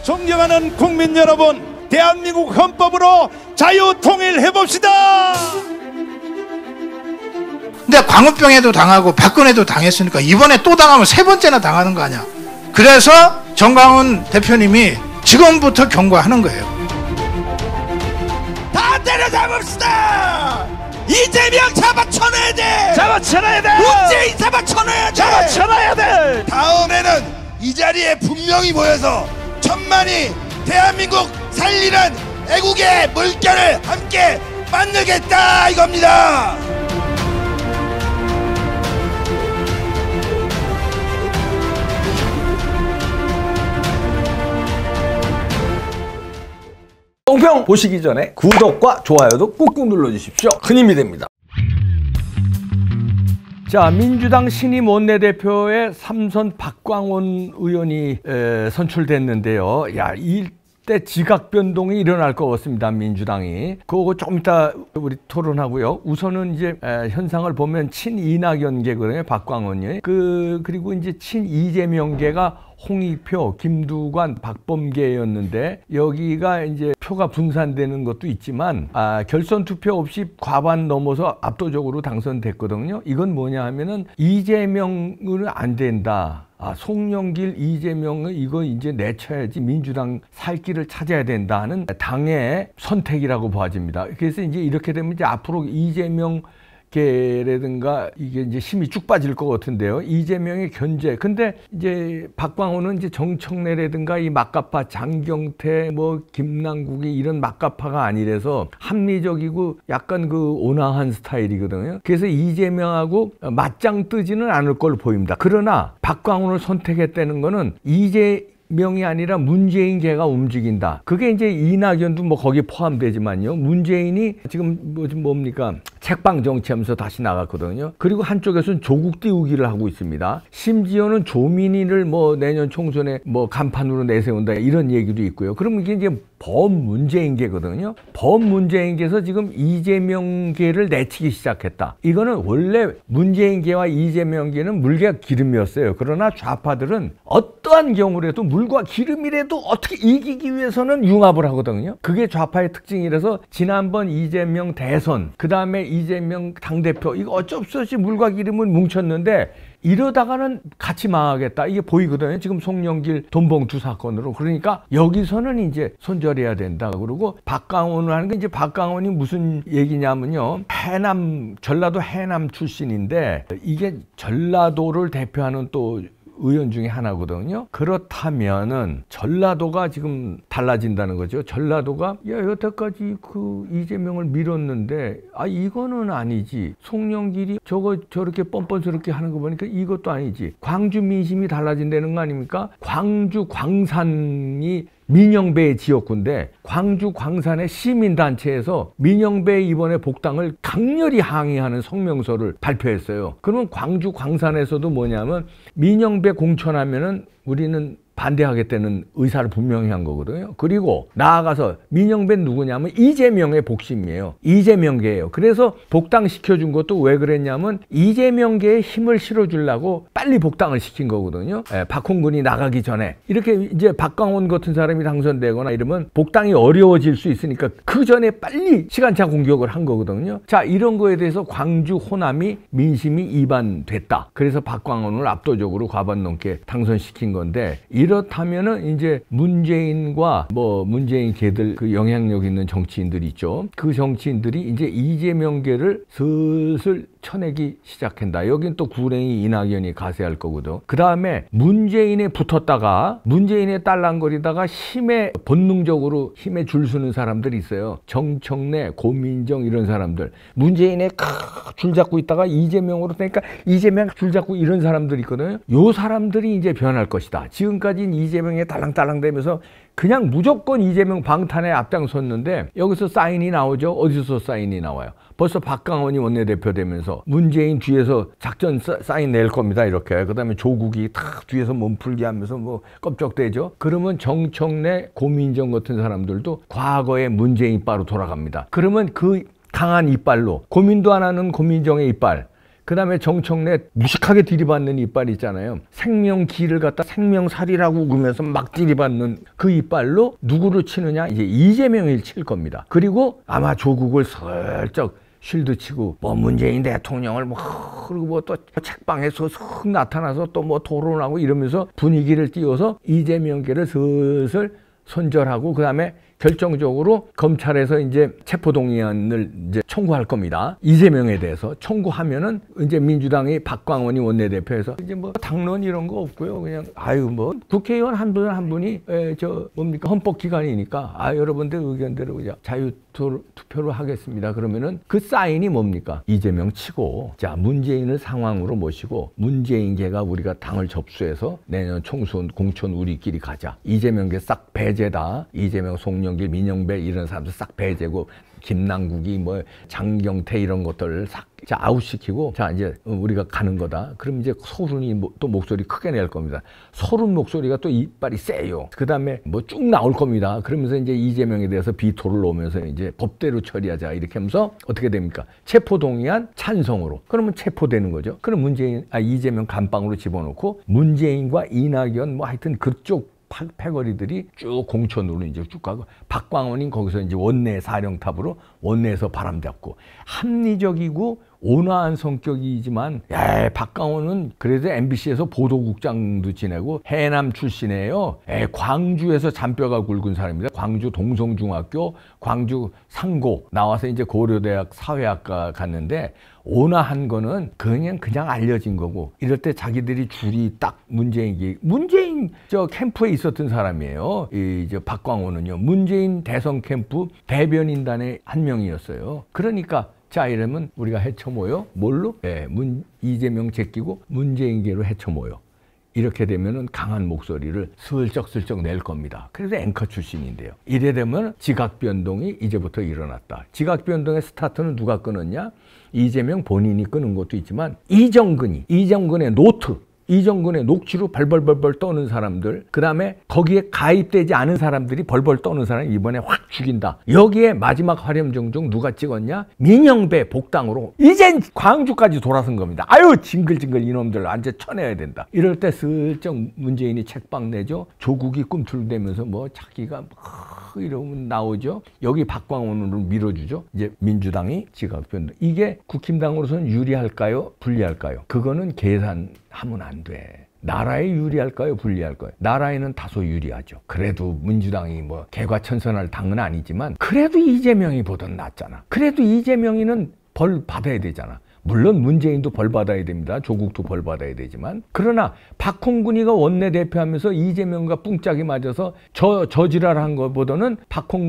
존경하는 국민 여러분, 대한민국 헌법으로 자유통일해봅시다. 근데 광우병에도 당하고 박근혜도 당했으니까 이번에 또 당하면 세 번째나 당하는 거 아니야. 그래서 정강훈 대표님이 지금부터 경고하는 거예요. 다 때려잡읍시다. 이재명 잡아쳐내야 돼. 잡아쳐내야 돼. 문재인 잡아쳐내야 돼. 잡아쳐내야 돼. 다음에는 이 자리에 분명히 모여서 천만이 대한민국 살리는 애국의 물결을 함께 만들겠다 이겁니다. 똥평 보시기 전에 구독과 좋아요도 꾹꾹 눌러주십시오. 큰 힘이 됩니다. 자, 민주당 신임 원내대표의 3선 박광온 의원이 선출됐는데요. 야, 이때 지각 변동이 일어날 것 같습니다. 민주당이. 그거 좀 이따 우리 토론하고요. 우선은 이제 현상을 보면 친이낙연계거든요. 박광온이. 그리고 이제 친이재명계가 홍익표, 김두관, 박범계였는데 여기가 이제 표가 분산되는 것도 있지만 결선 투표 없이 과반 넘어서 압도적으로 당선됐거든요. 이건 뭐냐 하면은 이재명은 안 된다. 송영길, 이재명은 이거 이제 내쳐야지 민주당 살 길을 찾아야 된다 하는 당의 선택이라고 봐집니다. 그래서 이제 이렇게 되면 이제 앞으로 이재명 계라든가 이게 이제 힘이 쭉 빠질 것 같은데요. 이재명의 견제. 근데 이제 박광호는 이제 정청래라든가 이 막가파 장경태 뭐 김남국이 이런 막가파가 아니라서 합리적이고 약간 그 온화한 스타일이거든요. 그래서 이재명하고 맞짱 뜨지는 않을 걸로 보입니다. 그러나 박광호를 선택했다는 거는 이재명이 아니라 문재인 계가 움직인다. 그게 이제 이낙연도 뭐 거기에 포함되지만요. 문재인이 지금 뭡니까? 책방 정치하면서 다시 나갔거든요. 그리고 한쪽에서는 조국 띄우기를 하고 있습니다. 심지어는 조민희를 뭐 내년 총선에 뭐 간판으로 내세운다 이런 얘기도 있고요. 그럼 이게 이제 범문재인계거든요. 범문재인계에서 지금 이재명계를 내치기 시작했다. 이거는 원래 문재인계와 이재명계는 물과 기름이었어요. 그러나 좌파들은 어떠한 경우라도 물과 기름이라도 어떻게 이기기 위해서는 융합을 하거든요. 그게 좌파의 특징이라서 지난번 이재명 대선, 그 다음에 이재명 당대표, 이거 어쩔 수 없이 물과 기름을 뭉쳤는데 이러다가는 같이 망하겠다. 이게 보이거든요. 지금 송영길 돈봉투 사건으로. 그러니까 여기서는 이제 손절해야 된다. 그러고 박광원을 하는 게 이제 박광원이 무슨 얘기냐면요. 전라도 해남 출신인데 이게 전라도를 대표하는 또 의원 중에 하나거든요. 그렇다면은 전라도가 지금 달라진다는 거죠. 전라도가 여태까지 그 이재명을 밀었는데 이거는 아니지. 송영길이 저렇게 뻔뻔스럽게 하는 거 보니까 이것도 아니지. 광주 민심이 달라진다는 거 아닙니까? 광주 광산이 민영배의 지역구인데 광주 광산의 시민단체에서 민영배 이번에 복당을 강렬히 항의하는 성명서를 발표했어요. 그러면 광주 광산에서도 뭐냐면 민영배 공천하면은 우리는 반대하겠다는 의사를 분명히 한 거거든요. 그리고 나아가서 민영배는 누구냐면 이재명의 복심이에요. 이재명계예요. 그래서 복당시켜준 것도 왜 그랬냐면 이재명계에 힘을 실어주려고 빨리 복당을 시킨 거거든요. 박홍근이 나가기 전에. 이렇게 이제 박광원 같은 사람이 당선되거나 이러면 복당이 어려워질 수 있으니까 그 전에 빨리 시간차 공격을 한 거거든요. 자, 이런 거에 대해서 광주 호남이 민심이 이반됐다. 그래서 박광원을 압도적으로 과반 넘게 당선시킨 건데 이렇다면은 이제 문재인과 뭐 문재인 계들 그 영향력 있는 정치인들이 있죠. 그 정치인들이 이제 이재명계를 슬슬 쳐내기 시작한다. 여긴 또 구랭이 이낙연이 가세할 거거든. 그 다음에 문재인에 붙었다가 문재인에 딸랑거리다가 본능적으로 힘에 줄 서는 사람들이 있어요. 정청래, 고민정 이런 사람들. 문재인에 줄 잡고 있다가 이재명으로 되니까 이재명 줄 잡고 이런 사람들이 있거든요. 요 사람들이 이제 변할 것이다. 지금까지는 이재명에 딸랑딸랑대면서 그냥 무조건 이재명 방탄에 앞장섰는데 여기서 사인이 나오죠. 어디서 사인이 나와요? 벌써 박광원이 원내대표 되면서 문재인 뒤에서 작전 사인 낼 겁니다. 이렇게. 그 다음에 조국이 탁 뒤에서 몸풀기 하면서 뭐 껍적대죠. 그러면 정청래, 고민정 같은 사람들도 과거의 문재인 바로 돌아갑니다. 그러면 그 강한 이빨로 고민도 안 하는 고민정의 이빨, 그다음에 정청래 무식하게 들이받는 이빨 있잖아요. 생명기를 갖다 생명살이라고 우으면서 막 들이받는 그 이빨로 누구를 치느냐? 이제 이재명을 칠 겁니다. 그리고 아마 조국을 슬쩍 쉴드 치고 뭐 문재인 대통령을 뭐 그리고 뭐 또 책방에서 슥 나타나서 또 뭐 토론하고 이러면서 분위기를 띄워서 이재명계를 슬슬 손절하고 그다음에 결정적으로 검찰에서 이제 체포동의안을 이제 청구할 겁니다. 이재명에 대해서 청구하면은 이제 민주당이 박광원이 원내대표에서 이제 뭐 당론 이런 거 없고요. 그냥 아유 뭐 국회의원 한 분 한 분이 저 뭡니까 헌법기관이니까 여러분들 의견대로 그냥 자유투표로 하겠습니다. 그러면은 그 사인이 뭡니까? 이재명 치고 자 문재인을 상황으로 모시고 문재인계가 우리가 당을 접수해서 내년 총선 공천 우리끼리 가자. 이재명계 싹 배제다. 이재명 송영길 민영배 이런 사람들 싹 배제고 김남국이 뭐 장경태 이런 것들을 싹 아웃시키고 자 이제 우리가 가는 거다. 그럼 이제 서른이 또 목소리 크게 낼 겁니다. 서른 목소리가 또 이빨이 세요. 그 다음에 뭐 쭉 나올 겁니다. 그러면서 이제 이재명에 대해서 비토를 놓으면서 이제 법대로 처리하자 이렇게 하면서 어떻게 됩니까? 체포동의안 찬성으로. 그러면 체포되는 거죠. 그럼 이재명 감방으로 집어넣고 문재인과 이낙연 뭐 하여튼 그쪽 패거리들이 쭉 공천으로 이제 쭉 가고 박광원이 거기서 이제 원내 사령탑으로 원내에서 바람잡고 합리적이고 온화한 성격이지만 박광원은 그래도 MBC에서 보도국장도 지내고 해남 출신이에요. 광주에서 잔뼈가 굵은 사람입니다. 광주 동성중학교, 광주 상고 나와서 이제 고려대학 사회학과 갔는데 온화한 거는 그냥 알려진 거고 이럴 때 자기들이 줄이 딱 문재인 저 캠프에 있었던 사람이에요. 저 박광원은요. 문재인 대선 캠프 대변인단의 한 명이었어요. 그러니까 자 이러면 우리가 헤쳐모여 뭘로? 이재명 제끼고 문재인계로 헤쳐모여. 이렇게 되면은 강한 목소리를 슬쩍슬쩍 낼 겁니다. 그래서 앵커 출신인데요. 이래 되면 지각 변동이 이제부터 일어났다. 지각 변동의 스타트는 누가 끊었냐? 이재명 본인이 끊은 것도 있지만 이정근의 노트, 이정근의 녹취로 벌벌벌벌 떠는 사람들, 그 다음에 거기에 가입되지 않은 사람들이 벌벌 떠는 사람이 이번에 확 죽인다. 여기에 마지막 화렴정정 누가 찍었냐? 민영배 복당으로 이젠 광주까지 돌아선 겁니다. 아유 징글징글 이놈들 완전 쳐내야 된다. 이럴 때 슬쩍 문재인이 책방 내죠. 조국이 꿈틀대면서 뭐 자기가 이러면 나오죠. 여기 박광원으로 밀어주죠. 이제 민주당이 지각변동. 이게 국힘당으로서는 유리할까요? 불리할까요? 그거는 계산하면 안 돼. 나라에 유리할까요? 불리할까요? 나라에는 다소 유리하죠. 그래도 민주당이 뭐 개과천선할 당은 아니지만 그래도 이재명이 보던 낫잖아. 그래도 이재명이는 벌 받아야 되잖아. 물론 문재인도 벌 받아야 됩니다. 조국도 벌 받아야 되지만 그러나 박홍근이가 원내대표하면서 이재명과 뿡짝이 맞아서 저지랄한 것보다는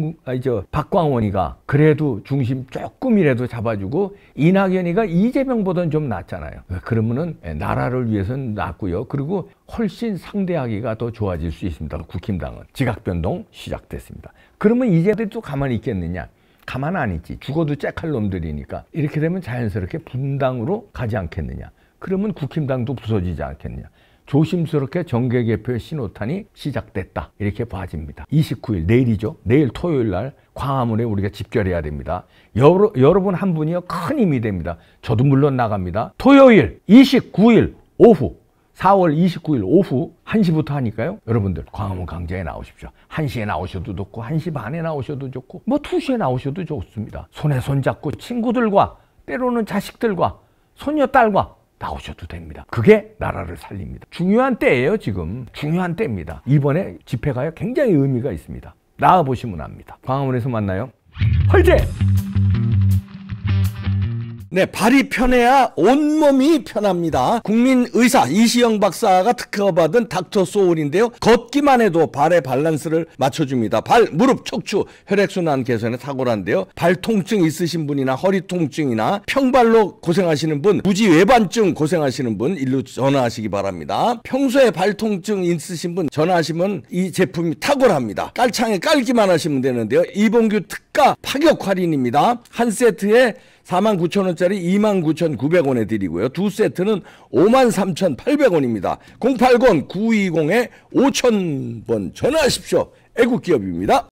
박광원이가 그래도 중심 조금이라도 잡아주고 이낙연이가 이재명보다는 좀 낫잖아요. 그러면은 나라를 위해서는 낫고요. 그리고 훨씬 상대하기가 더 좋아질 수 있습니다. 국힘당은 지각변동 시작됐습니다. 그러면 이제들 또 가만히 있겠느냐? 가만 안 있지. 죽어도 째칼 놈들이니까. 이렇게 되면 자연스럽게 분당으로 가지 않겠느냐. 그러면 국힘당도 부서지지 않겠느냐. 조심스럽게 정계 개표의 신호탄이 시작됐다. 이렇게 봐집니다. 29일 내일이죠. 내일 토요일 날 광화문에 우리가 집결해야 됩니다. 여러분 한 분이요 큰 힘이 됩니다. 저도 물론 나갑니다. 토요일 29일 오후 4월 29일 오후 1시부터 하니까요. 여러분들 광화문 강좌에 나오십시오. 1시에 나오셔도 좋고 1시 반에 나오셔도 좋고 뭐 2시에 나오셔도 좋습니다. 손에 손잡고 친구들과 때로는 자식들과 손녀딸과 나오셔도 됩니다. 그게 나라를 살립니다. 중요한 때예요. 지금 중요한 때입니다. 이번에 집회가요 굉장히 의미가 있습니다. 나와보시면 압니다. 광화문에서 만나요. 화이팅! 네, 발이 편해야 온몸이 편합니다. 국민의사 이시영 박사가 특허받은 닥터 소울인데요. 걷기만 해도 발의 밸런스를 맞춰줍니다. 발, 무릎, 척추, 혈액순환 개선에 탁월한데요. 발 통증 있으신 분이나 허리 통증이나 평발로 고생하시는 분, 부지 외반증 고생하시는 분 일로 전화하시기 바랍니다. 평소에 발 통증 있으신 분 전화하시면 이 제품이 탁월합니다. 깔창에 깔기만 하시면 되는데요. 이봉규 특가 파격 할인입니다. 한 세트에 49,000원짜리 29,900원에 드리고요. 두 세트는 53,800원입니다. 080-920-5000번 전화하십시오. 애국기업입니다.